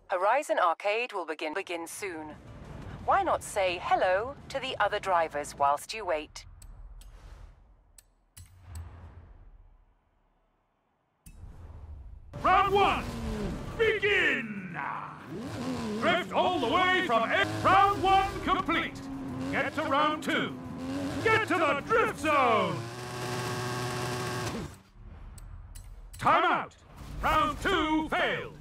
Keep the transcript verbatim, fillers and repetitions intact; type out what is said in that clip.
Horizon Arcade will begin begin soon. Why not say hello to the other drivers whilst you wait? Round one, begin! Drift all the way from X. Round one complete. Get to round two. Get to the drift zone! Time out! Round two failed.